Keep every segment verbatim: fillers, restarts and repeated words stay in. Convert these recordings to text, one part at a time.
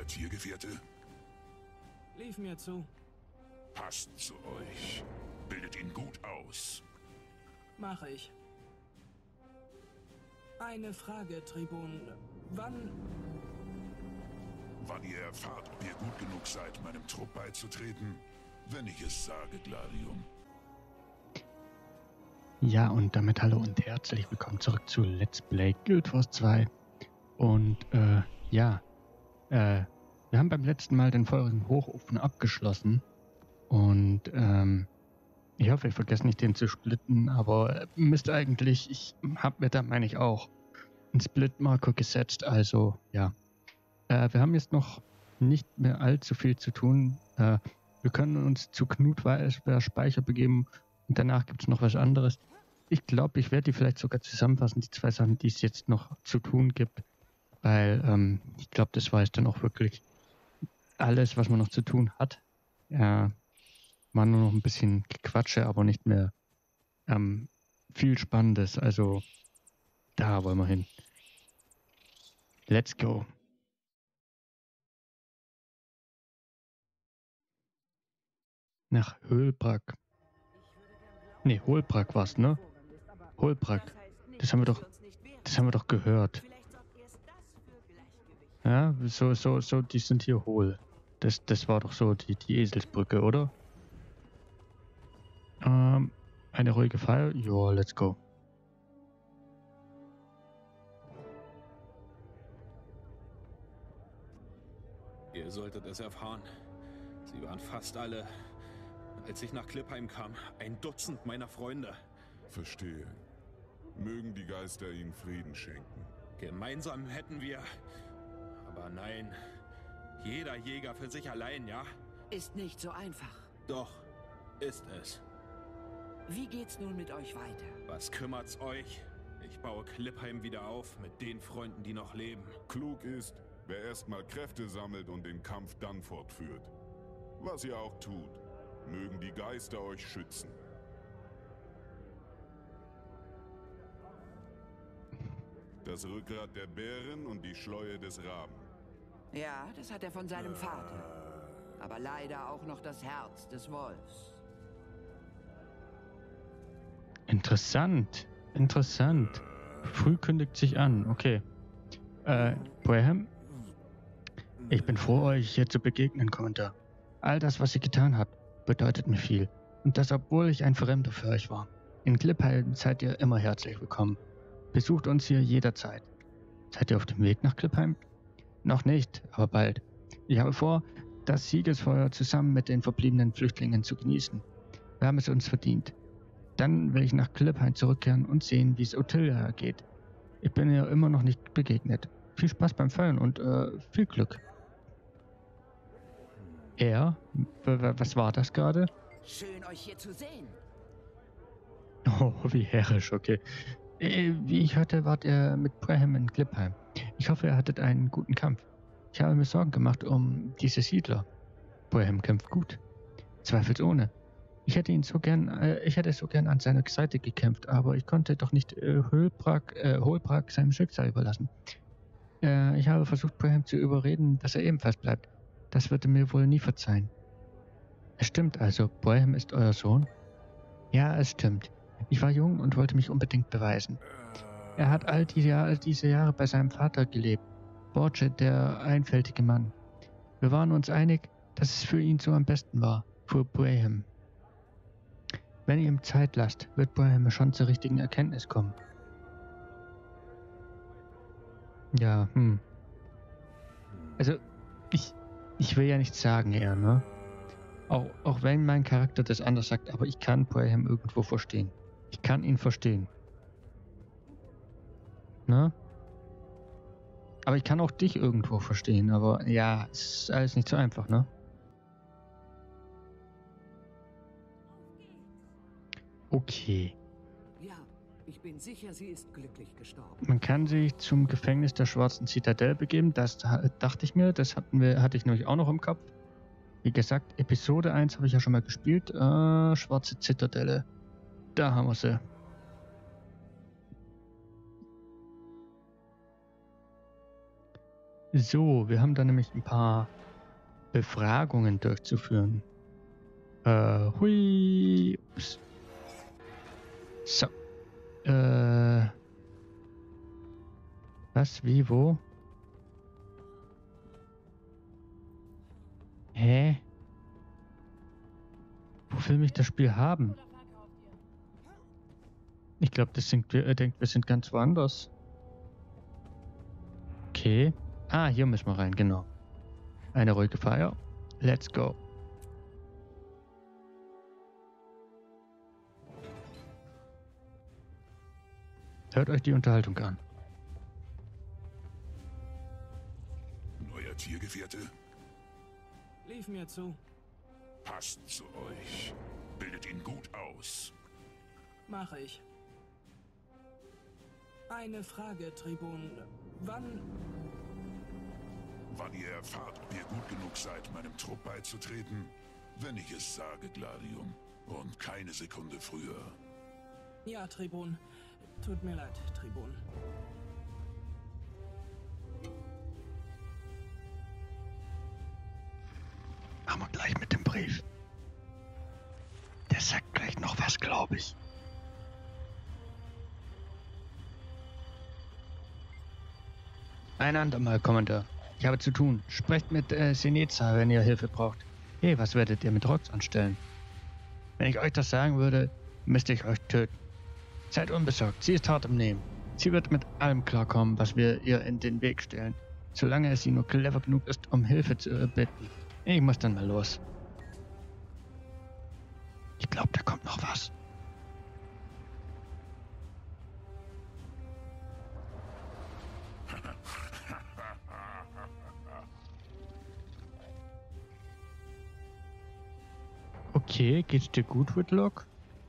euer Tiergefährte? Lief mir zu. Passt zu euch. Bildet ihn gut aus. Mache ich. Eine Frage, Tribun. Wann... Wann ihr erfahrt, ob ihr gut genug seid, meinem Trupp beizutreten? Wenn ich es sage, Gladium. Ja, und damit hallo und herzlich willkommen zurück zu Let's Play Guild Wars zwei. Und, äh, ja, äh, wir haben beim letzten Mal den feurigen Hochofen abgeschlossen. Und, ähm, ich hoffe, ich vergesse nicht, den zu splitten, aber müsste eigentlich, ich habe mir da, meine ich auch, einen Split-Marker gesetzt, also, ja. Äh, wir haben jetzt noch nicht mehr allzu viel zu tun. Äh, wir können uns zu Knutweisberg Speicher begeben und danach gibt es noch was anderes. Ich glaube, ich werde die vielleicht sogar zusammenfassen, die zwei Sachen, die es jetzt noch zu tun gibt, weil ähm, ich glaube, das war jetzt dann auch wirklich alles, was man noch zu tun hat. Ja, war nur noch ein bisschen Gequatsche, aber nicht mehr ähm, viel Spannendes. Also da wollen wir hin. Let's go. Nach Höhlbrack. Ne, Holbrack war's, ne? Holbrack. Das haben wir doch, das haben wir doch gehört. Ja, so, so, so, die sind hier hohl. Das, das war doch so die, die Eselsbrücke, oder? Ähm, eine ruhige Feier? Ja, let's go. Ihr solltet es erfahren. Sie waren fast alle, als ich nach Klippheim kam, ein Dutzend meiner Freunde. Verstehe. Mögen die Geister ihnen Frieden schenken. Gemeinsam hätten wir... Aber nein, jeder Jäger für sich allein, ja? Ist nicht so einfach. Doch, ist es. Wie geht's nun mit euch weiter? Was kümmert's euch? Ich baue Klippheim wieder auf mit den Freunden, die noch leben. Klug ist, wer erstmal Kräfte sammelt und den Kampf dann fortführt. Was ihr auch tut, mögen die Geister euch schützen. Das Rückgrat der Bären und die Schleue des Raben. Ja, das hat er von seinem Vater. Aber leider auch noch das Herz des Wolfs. Interessant. Interessant. Früh kündigt sich an. Okay. Äh, Braham? Ich bin froh, euch hier zu begegnen, Kommentar. All das, was ihr getan habt, bedeutet mir viel. Und das, obwohl ich ein Fremder für euch war. In Klippheim seid ihr immer herzlich willkommen. Besucht uns hier jederzeit. Seid ihr auf dem Weg nach Klippheim? Noch nicht, aber bald. Ich habe vor, das Siegesfeuer zusammen mit den verbliebenen Flüchtlingen zu genießen. Wir haben es uns verdient. Dann will ich nach Klippheim zurückkehren und sehen, wie es Ottilia geht. Ich bin ihr immer noch nicht begegnet. Viel Spaß beim Feiern und äh, viel Glück. Er? Was war das gerade? Schön, euch hier zu sehen. Oh, wie herrisch, okay. Äh, wie ich hörte, wart ihr mit Braham in Klippheim. Ich hoffe, ihr hattet einen guten Kampf. Ich habe mir Sorgen gemacht um diese Siedler. Braham kämpft gut. Zweifelsohne. Ich hätte ihn so gern, äh, ich hätte so gern an seiner Seite gekämpft, aber ich konnte doch nicht äh, Höhlbrack, äh, Holbrack seinem Schicksal überlassen. Äh, ich habe versucht, Braham zu überreden, dass er ebenfalls bleibt. Das wird er mir wohl nie verzeihen. Es stimmt also, Braham ist euer Sohn? Ja, es stimmt. Ich war jung und wollte mich unbedingt beweisen. Er hat all die Jahr, diese Jahre bei seinem Vater gelebt, Borge, der einfältige Mann. Wir waren uns einig, dass es für ihn so am besten war, fuhr Braham. Wenn ihr ihm Zeit lasst, wird Braham schon zur richtigen Erkenntnis kommen. Ja, hm. Also, ich, ich will ja nichts sagen, eher, ne? Auch, auch wenn mein Charakter das anders sagt, aber ich kann Braham irgendwo verstehen. Ich kann ihn verstehen. Ne? Aber ich kann auch dich irgendwo verstehen, aber ja, es ist alles nicht so einfach, ne? Okay. Ja, ich bin sicher, sie ist glücklich gestorben. Man kann sich zum Gefängnis der Schwarzen Zitadelle begeben, das dachte ich mir, das hatten wir, hatte ich nämlich auch noch im Kopf. Wie gesagt, Episode eins habe ich ja schon mal gespielt. Äh, Schwarze Zitadelle. Da haben wir sie. So, wir haben da nämlich ein paar Befragungen durchzuführen. Äh, hui. Ups. So. Äh. Was, wie, wo? Hä? Wo will mich das Spiel haben? Ich glaube, das sind, wir, äh, denkt, wir sind ganz woanders. Okay. Ah, hier müssen wir rein, genau. Eine ruhige Feier. Let's go. Hört euch die Unterhaltung an. Neuer Tiergefährte? Lief mir zu. Passt zu euch. Bildet ihn gut aus. Mache ich. Eine Frage, Tribun. Wann... Wann ihr erfahrt, ob ihr gut genug seid, meinem Trupp beizutreten? Wenn ich es sage, Gladium. Und keine Sekunde früher. Ja, Tribun. Tut mir leid, Tribun. Machen wir gleich mit dem Brief. Der sagt gleich noch was, glaube ich. Ein andermal, Kommandeur. Ich habe zu tun. Sprecht mit äh, Seneza, wenn ihr Hilfe braucht. Hey, was werdet ihr mit Rox anstellen? Wenn ich euch das sagen würde, müsste ich euch töten. Seid unbesorgt, sie ist hart im Nehmen. Sie wird mit allem klarkommen, was wir ihr in den Weg stellen. Solange es sie nur clever genug ist, um Hilfe zu äh, bitten. Ich muss dann mal los. Ich glaube, da kommt noch was. Okay, geht's dir gut, Whitlock?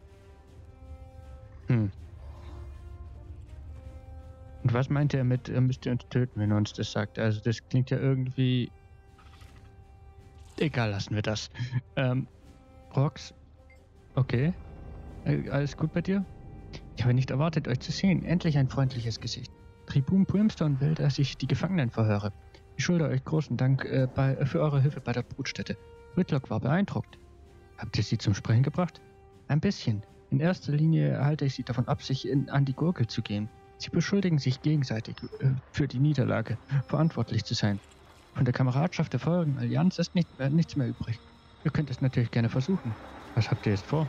Hm. Und was meint er mit, er müsste uns töten, wenn er uns das sagt? Also das klingt ja irgendwie... Egal, lassen wir das. Ähm, Rox? Okay. Äh, alles gut bei dir? Ich habe nicht erwartet, euch zu sehen. Endlich ein freundliches Gesicht. Tribun Brimstone will, dass ich die Gefangenen verhöre. Ich schulde euch großen Dank äh, bei, für eure Hilfe bei der Brutstätte. Whitlock war beeindruckt. Habt ihr sie zum Sprechen gebracht? Ein bisschen. In erster Linie halte ich sie davon ab, sich in, an die Gurgel zu gehen. Sie beschuldigen sich gegenseitig äh, für die Niederlage verantwortlich zu sein. Von der Kameradschaft der feurigen Allianz ist nicht mehr, nichts mehr übrig. Ihr könnt es natürlich gerne versuchen. Was habt ihr jetzt vor?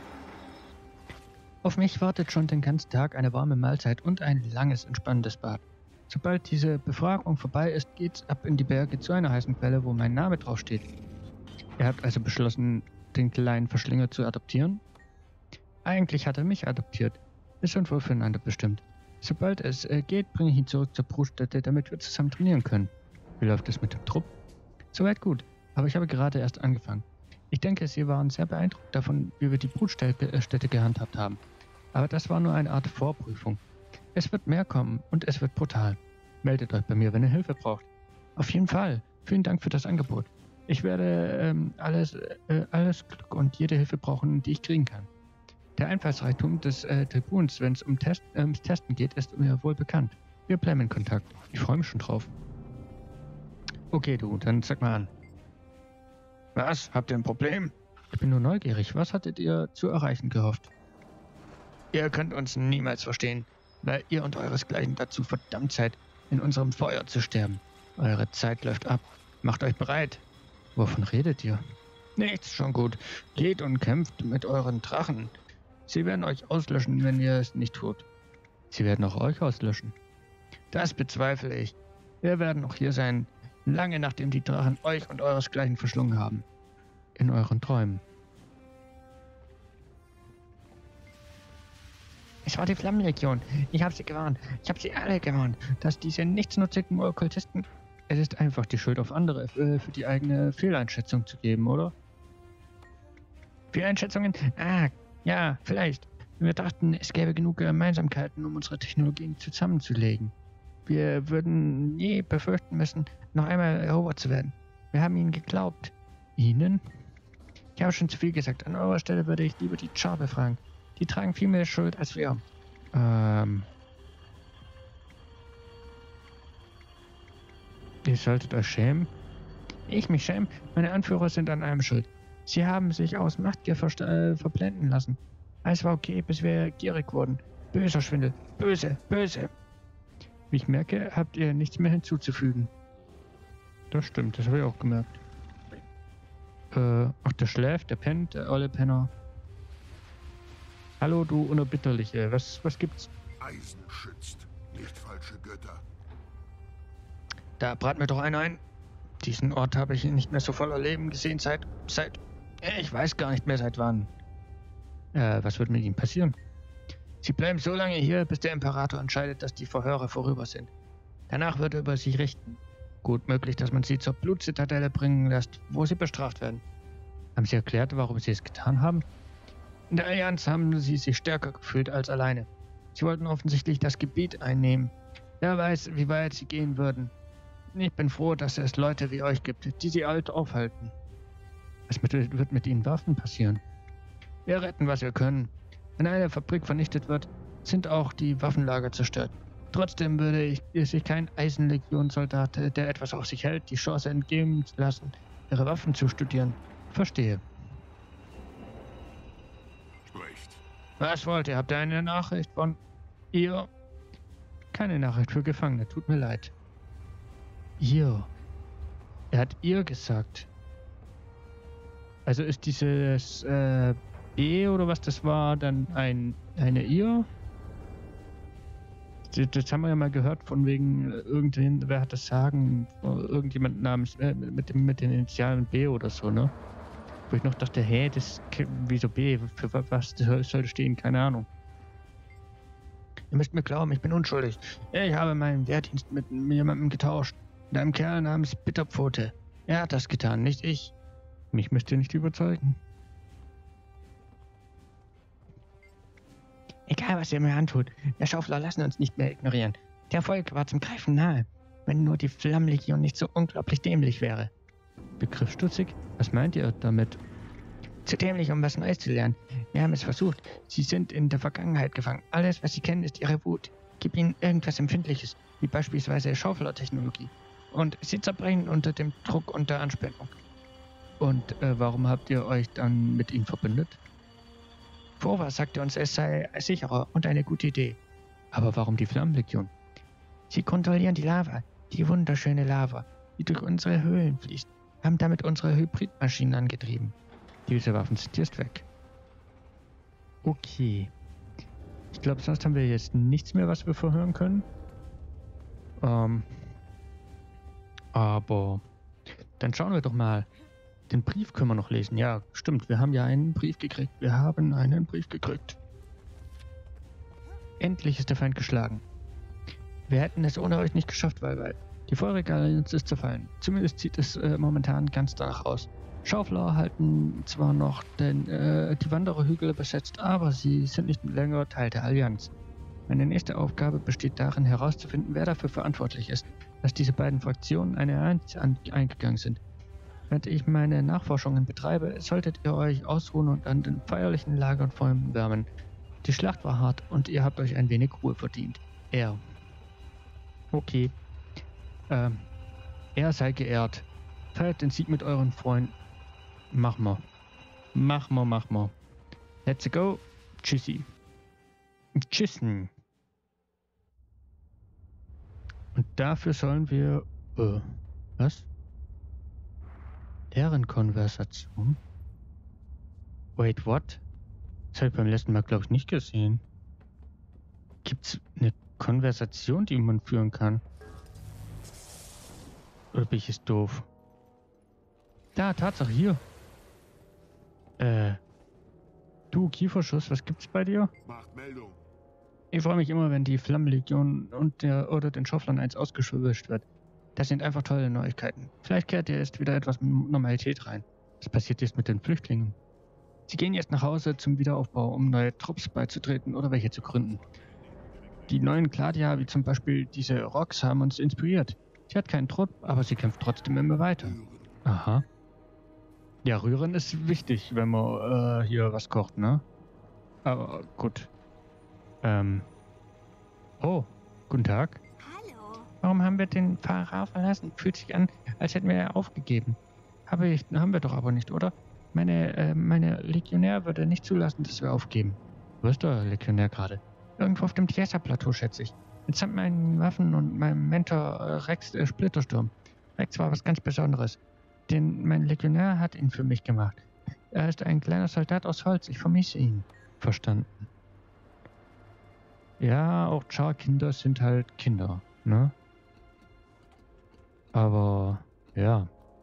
Auf mich wartet schon den ganzen Tag eine warme Mahlzeit und ein langes, entspannendes Bad. Sobald diese Befragung vorbei ist, geht's ab in die Berge zu einer heißen Quelle, wo mein Name draufsteht. Ihr habt also beschlossen, den kleinen Verschlinger zu adoptieren? Eigentlich hat er mich adoptiert. Ist schon wohl füreinander bestimmt. Sobald es äh, geht, bringe ich ihn zurück zur Brutstätte, damit wir zusammen trainieren können. Wie läuft es mit dem Trupp? Soweit gut, aber ich habe gerade erst angefangen. Ich denke, Sie waren sehr beeindruckt davon, wie wir die Brutstätte äh, gehandhabt haben. Aber das war nur eine Art Vorprüfung. Es wird mehr kommen und es wird brutal. Meldet euch bei mir, wenn ihr Hilfe braucht. Auf jeden Fall. Vielen Dank für das Angebot. Ich werde ähm, alles, äh, alles Glück und jede Hilfe brauchen, die ich kriegen kann. Der Einfallsreichtum des äh, Tribuns, wenn es um Test, äh, ums Testen geht, ist mir wohl bekannt. Wir bleiben in Kontakt. Ich freue mich schon drauf. Okay, du, dann sag mal an. Was? Habt ihr ein Problem? Ich bin nur neugierig. Was hattet ihr zu erreichen gehofft? Ihr könnt uns niemals verstehen, weil ihr und euresgleichen dazu verdammt seid, in unserem Feuer zu sterben. Eure Zeit läuft ab. Macht euch bereit. Wovon redet ihr? Nichts, schon gut. Geht und kämpft mit euren Drachen. Sie werden euch auslöschen, wenn ihr es nicht tut. Sie werden auch euch auslöschen. Das bezweifle ich. Wir werden noch hier sein, lange nachdem die Drachen euch und euresgleichen verschlungen haben. In euren Träumen. Es war die Flammenlegion. Ich habe sie gewarnt. Ich habe sie alle gewarnt, dass diese nichtsnutzigen Okkultisten... Es ist einfach die Schuld auf andere, äh, für die eigene Fehleinschätzung zu geben, oder? Fehleinschätzungen? Ah, ja, vielleicht. Wir dachten, es gäbe genug Gemeinsamkeiten, um unsere Technologien zusammenzulegen. Wir würden nie befürchten müssen, noch einmal erobert zu werden. Wir haben ihnen geglaubt. Ihnen? Ich habe schon zu viel gesagt. An eurer Stelle würde ich lieber die Char befragen. Die tragen viel mehr Schuld als wir. Ähm... Ihr solltet euch schämen. Ich mich schämen? Meine Anführer sind an allem schuld. Sie haben sich aus Machtgier äh, verblenden lassen. Alles war okay, bis wir gierig wurden. Böser Schwindel. Böse, böse. Wie ich merke, habt ihr nichts mehr hinzuzufügen. Das stimmt, das habe ich auch gemerkt. Äh, ach, der schläft, der pennt, der olle Penner. Hallo, du Unerbitterliche. Was, was gibt's? Eisen schützt, nicht falsche Götter. Da brat mir doch einer ein. Diesen Ort habe ich nicht mehr so voller Leben gesehen seit... seit... Ich weiß gar nicht mehr seit wann. Äh, was wird mit ihm passieren? Sie bleiben so lange hier, bis der Imperator entscheidet, dass die Verhöre vorüber sind. Danach wird er über sie richten. Gut möglich, dass man sie zur Blutzitadelle bringen lässt, wo sie bestraft werden. Haben Sie erklärt, warum Sie es getan haben? In der Allianz haben sie sich stärker gefühlt als alleine. Sie wollten offensichtlich das Gebiet einnehmen. Wer weiß, wie weit sie gehen würden. Ich bin froh, dass es Leute wie euch gibt, die sie alt aufhalten. Was wird mit ihnen Waffen passieren? Wir retten, was wir können. Wenn eine Fabrik vernichtet wird, sind auch die Waffenlager zerstört. Trotzdem würde ich, sich kein Eisenlegionssoldat, der etwas auf sich hält, die Chance entgehen lassen, ihre Waffen zu studieren. Verstehe. Spricht. Was wollt ihr? Habt ihr eine Nachricht von ihr? Keine Nachricht für Gefangene, tut mir leid. Ihr. Er hat ihr gesagt. Also ist dieses äh, B oder was das war, dann ein eine ihr? Das, das haben wir ja mal gehört von wegen äh, irgendwen, wer hat das Sagen? Irgendjemand namens äh, mit dem mit den Initialen B oder so, ne? Wo ich noch dachte, hä, das wieso B? Für was soll das stehen? Keine Ahnung. Ihr müsst mir glauben, ich bin unschuldig. Ich habe meinen Wehrdienst mit jemandem getauscht. Mit einem Kerl namens Bitterpfote. Er hat das getan, nicht ich. Mich müsst ihr nicht überzeugen. Egal, was ihr mir antut, der Schaufler lassen uns nicht mehr ignorieren. Der Erfolg war zum Greifen nahe. Wenn nur die Flammenlegion nicht so unglaublich dämlich wäre. Begriffsstutzig? Was meint ihr damit? Zu dämlich, um was Neues zu lernen. Wir haben es versucht. Sie sind in der Vergangenheit gefangen. Alles, was sie kennen, ist ihre Wut. Gib ihnen irgendwas Empfindliches, wie beispielsweise Schauflertechnologie. Und sie zerbrechen unter dem Druck und der Anspannung. Und äh, warum habt ihr euch dann mit ihnen verbündet? Fova sagte uns, es sei sicherer und eine gute Idee. Aber warum die Flammenlegion? Sie kontrollieren die Lava, die wunderschöne Lava, die durch unsere Höhlen fließt, haben damit unsere Hybridmaschinen angetrieben. Diese Waffen sind jetzt weg. Okay. Ich glaube, sonst haben wir jetzt nichts mehr, was wir verhören können. Ähm... Aber dann schauen wir doch mal. Den Brief können wir noch lesen. Ja, stimmt. Wir haben ja einen Brief gekriegt. Wir haben einen Brief gekriegt. Endlich ist der Feind geschlagen. Wir hätten es ohne euch nicht geschafft, weil, weil die feurige Allianz ist zerfallen. Zumindest sieht es äh, momentan ganz danach aus. Schaufler halten zwar noch den, äh, die Wandererhügel besetzt, aber sie sind nicht länger Teil der Allianz. Meine nächste Aufgabe besteht darin, herauszufinden, wer dafür verantwortlich ist, dass diese beiden Fraktionen eine Allianz eingegangen sind. Während ich meine Nachforschungen betreibe, solltet ihr euch ausruhen und an den feierlichen Lagern vor ihm wärmen. Die Schlacht war hart und ihr habt euch ein wenig Ruhe verdient. Er. Okay. Ähm. Er sei geehrt. Feiert den Sieg mit euren Freunden. Mach mal. Mach mal, mach mal. Let's go. Tschüssi. Tschüssen. Und dafür sollen wir... Äh, was? Ehrenkonversation? Wait, what? Das habe ich beim letzten Mal, glaube ich, nicht gesehen. Gibt's eine Konversation, die man führen kann? Oder bin ich jetzt doof? Da, Tatsache, hier. Äh. Du, Kieferschuss, was gibt's bei dir? Macht Meldung. Ich freue mich immer, wenn die Flammenlegion und der oder den Schauflern eins ausgewischt wird. Das sind einfach tolle Neuigkeiten. Vielleicht kehrt ihr jetzt wieder etwas Normalität rein. Was passiert jetzt mit den Flüchtlingen? Sie gehen jetzt nach Hause zum Wiederaufbau, um neue Trupps beizutreten oder welche zu gründen. Die neuen Gladier, wie zum Beispiel diese Rox, haben uns inspiriert. Sie hat keinen Trupp, aber sie kämpft trotzdem immer weiter. Aha. Ja, rühren ist wichtig, wenn man äh, hier was kocht, ne? Aber gut. Ähm. Oh, guten Tag. Hallo. Warum haben wir den Pharao verlassen? Fühlt sich an, als hätten wir ihn aufgegeben. Habe ich, haben wir doch aber nicht, oder? Meine, äh, meine Legionär würde nicht zulassen, dass wir aufgeben. Wo ist der Legionär gerade? Irgendwo auf dem Tiesa-Plateau, schätze ich. Mitsamt meinen Waffen und meinem Mentor äh, Rex äh, Splittersturm. Rex war was ganz Besonderes. Den, mein Legionär hat ihn für mich gemacht. Er ist ein kleiner Soldat aus Holz. Ich vermisse ihn. Verstanden. Ja, auch Char-Kinder sind halt Kinder, ne? Aber, ja.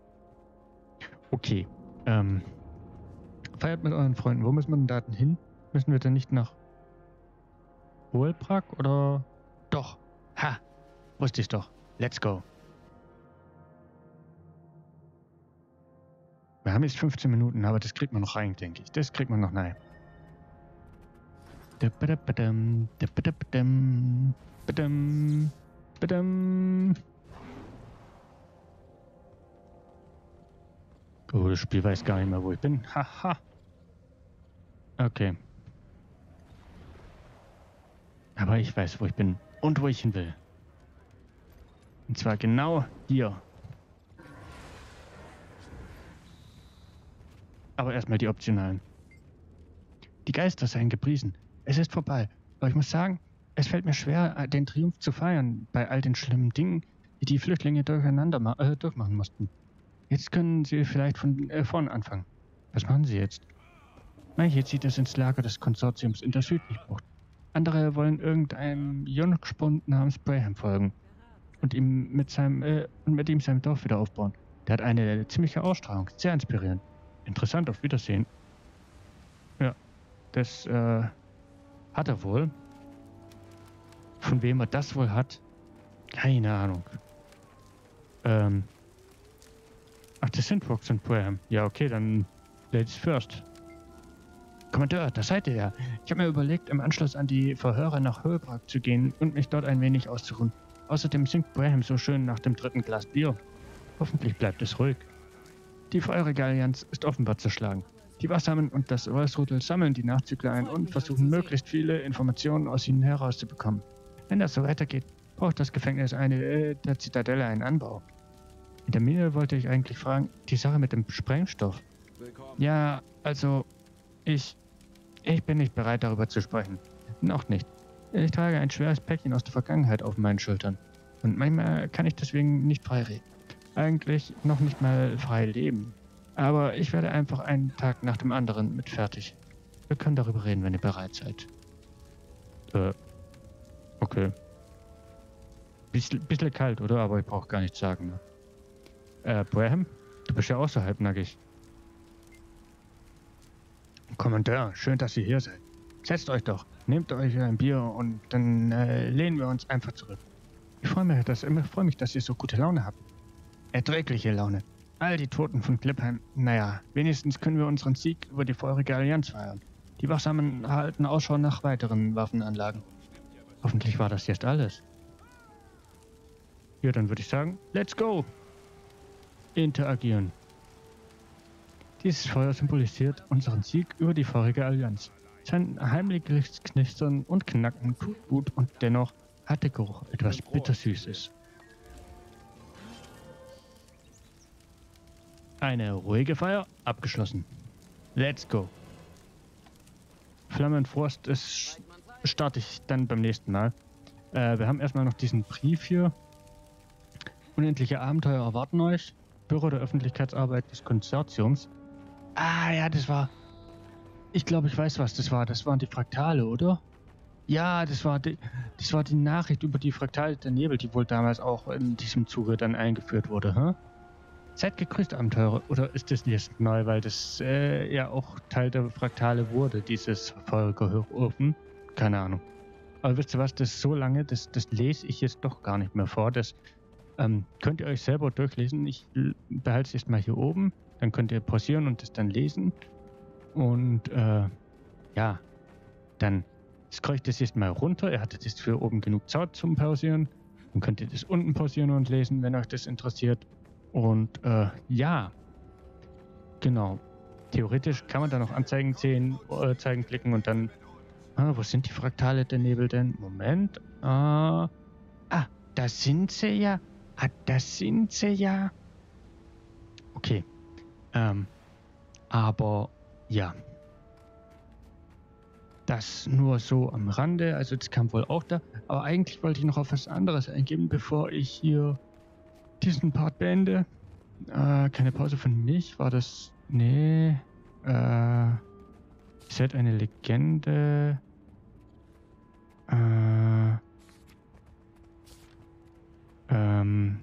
Okay. Ähm. Feiert mit euren Freunden. Wo müssen wir denn da denn hin? Müssen wir denn nicht nach Holbrak oder... Doch. Ha! Wusste ich doch. Let's go. Wir haben jetzt fünfzehn Minuten, aber das kriegt man noch rein, denke ich. Das kriegt man noch rein. Oh, das Spiel weiß gar nicht mehr, wo ich bin. Haha. Okay. Aber ich weiß, wo ich bin und wo ich hin will. Und zwar genau hier. Aber erstmal die optionalen. Die Geister seien gepriesen. Es ist vorbei. Aber ich muss sagen, es fällt mir schwer, den Triumph zu feiern bei all den schlimmen Dingen, die die Flüchtlinge durcheinander ma äh, durchmachen mussten. Jetzt können sie vielleicht von äh, vorn anfangen. Was machen sie jetzt? Manche zieht es ins Lager des Konsortiums in der südlichen Bucht. Andere wollen irgendeinem Jungspund namens Braham folgen und ihm mit seinem äh, und mit ihm sein Dorf wieder aufbauen. Der hat eine ziemliche Ausstrahlung, sehr inspirierend. Interessant, auf Wiedersehen. Ja, das äh, hat er wohl. Von wem er das wohl hat? Keine Ahnung. Ähm. Ach, das sind Rox und Braham. Ja, okay, dann Ladies first. Kommandeur, da seid ihr ja. Ich habe mir überlegt, im Anschluss an die Verhöre nach Holbrak zu gehen und mich dort ein wenig auszuruhen. Außerdem singt Braham so schön nach dem dritten Glas Bier. Hoffentlich bleibt es ruhig. Die feurige Allianz ist offenbar zerschlagen. Die Wachsamen und das Wolfsrudel sammeln die Nachzügler ein und versuchen möglichst viele Informationen aus ihnen herauszubekommen. Wenn das so weitergeht, braucht das Gefängnis eine äh, der Zitadelle einen Anbau. In der Mine wollte ich eigentlich fragen, die Sache mit dem Sprengstoff. Ja, also, ich, ich bin nicht bereit darüber zu sprechen. Noch nicht. Ich trage ein schweres Päckchen aus der Vergangenheit auf meinen Schultern. Und manchmal kann ich deswegen nicht frei reden. Eigentlich noch nicht mal frei leben. Aber ich werde einfach einen Tag nach dem anderen mit fertig. Wir können darüber reden, wenn ihr bereit seid. Äh, okay. Bisschen, bisschen kalt, oder? Aber ich brauche gar nichts sagen. Ne? Äh, Braham? Du bist ja auch so halbnackig. Kommandeur, schön, dass ihr hier seid. Setzt euch doch. Nehmt euch ein Bier und dann äh, lehnen wir uns einfach zurück. Ich freue mich, dass, ich freue mich, dass ihr so gute Laune habt. Erträgliche Laune. All die Toten von Clipheim. Naja, wenigstens können wir unseren Sieg über die feurige Allianz feiern. Die Wachsamen halten Ausschau nach weiteren Waffenanlagen. Hoffentlich war das jetzt alles. Ja, dann würde ich sagen, let's go! Interagieren. Dieses Feuer symbolisiert unseren Sieg über die feurige Allianz. Sein heimliches Knistern und Knacken tut gut und dennoch hat der Geruch etwas Bittersüßes. Eine ruhige Feier abgeschlossen. Let's go. Flammenfrost ist starte ich dann beim nächsten Mal. Äh, wir haben erstmal noch diesen Brief hier. Unendliche Abenteuer erwarten euch. Büro der Öffentlichkeitsarbeit des Konsortiums. Ah ja, das war... Ich glaube, ich weiß, was das war. Das waren die Fraktale, oder? Ja, das war die, das war die Nachricht über die Fraktale der Nebel, die wohl damals auch in diesem Zuge dann eingeführt wurde, hä? Seid gegrüßt, Abenteurer. Oder ist das jetzt neu, weil das äh, ja auch Teil der Fraktale wurde, dieses feurige Hochofen? Keine Ahnung. Aber wisst ihr was, das ist so lange, das, das lese ich jetzt doch gar nicht mehr vor. Das ähm, könnt ihr euch selber durchlesen. Ich behalte es jetzt mal hier oben. Dann könnt ihr pausieren und das dann lesen. Und äh, ja, dann scroll ich das jetzt mal runter. Ihr hattet jetzt für oben genug Zeit zum Pausieren. Dann könnt ihr das unten pausieren und lesen, wenn euch das interessiert. Und äh, ja, genau. Theoretisch kann man da noch Anzeigen sehen, äh, zeigen, klicken und dann... Ah, wo sind die Fraktale der Nebel denn? Moment. Äh, ah, das sind sie ja. Ah, das sind sie ja. Okay. Ähm, aber ja. Das nur so am Rande. Also das kam wohl auch da. Aber eigentlich wollte ich noch auf was anderes eingehen, bevor ich hier diesen Part beende. Äh, keine Pause von mich. War das... Nee. Äh... Ihr seid eine Legende. Äh... Ähm...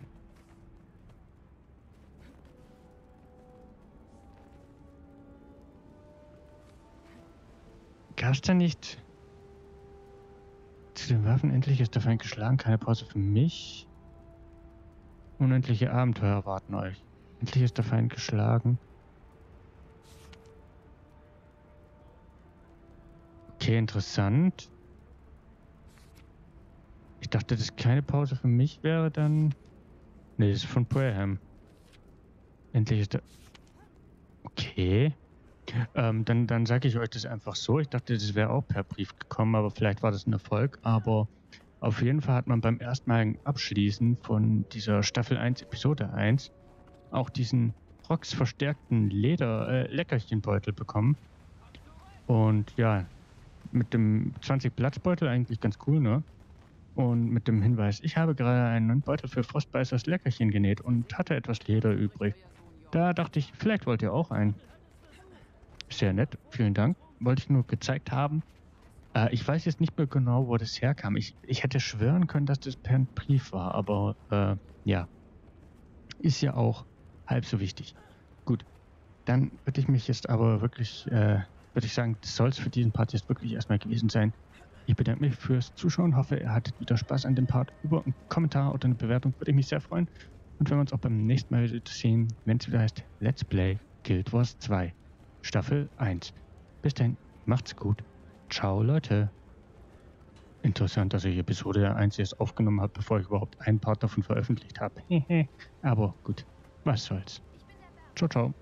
Gab es da nicht zu den Waffen endlich ist der Feind geschlagen, keine Pause für mich? Unendliche Abenteuer erwarten euch. Endlich ist der Feind geschlagen. Okay, interessant. Ich dachte, dass keine Pause für mich wäre, dann... Ne, das ist von Braham. Endlich ist der... Okay. Ähm, dann, dann sage ich euch das einfach so. Ich dachte, das wäre auch per Brief gekommen, aber vielleicht war das ein Erfolg. Aber auf jeden Fall hat man beim erstmaligen Abschließen von dieser Staffel eins, Episode eins, auch diesen Rox verstärkten Leder-Leckerchenbeutel bekommen. Und ja, mit dem zwanzig Platzbeutel eigentlich ganz cool, ne? Und mit dem Hinweis, ich habe gerade einen neuen Beutel für Frostbeißers Leckerchen genäht und hatte etwas Leder übrig. Da dachte ich, vielleicht wollt ihr auch einen. Sehr nett, vielen Dank. Wollte ich nur gezeigt haben. Äh, ich weiß jetzt nicht mehr genau, wo das herkam. Ich, ich hätte schwören können, dass das per Brief war, aber äh, ja. Ist ja auch halb so wichtig. Gut, dann würde ich mich jetzt aber wirklich, äh, würde ich sagen, das soll es für diesen Part jetzt wirklich erstmal gewesen sein. Ich bedanke mich fürs Zuschauen, hoffe, ihr hattet wieder Spaß an dem Part. Über einen Kommentar oder eine Bewertung würde ich mich sehr freuen. Und wenn wir uns auch beim nächsten Mal wieder sehen, wenn es wieder heißt Let's Play Guild Wars zwei. Staffel eins. Bis dann, macht's gut. Ciao, Leute. Interessant, dass ich Episode eins erst aufgenommen habe, bevor ich überhaupt einen Part davon veröffentlicht habe. Aber gut, was soll's. Ciao, ciao.